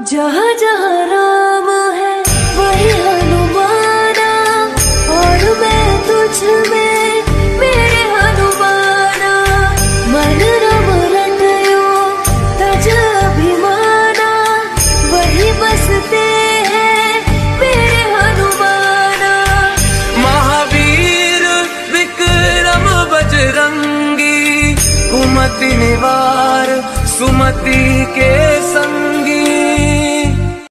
जहाँ जहाँ राम है वही हनुमाना, और मैं तुझ में मेरे हनुमाना। मन रम रटयो तज अभिमाना, वही बसते हैं मेरे हनुमाना। महावीर विक्रम बजरंगी, कुमति निवार सुमति के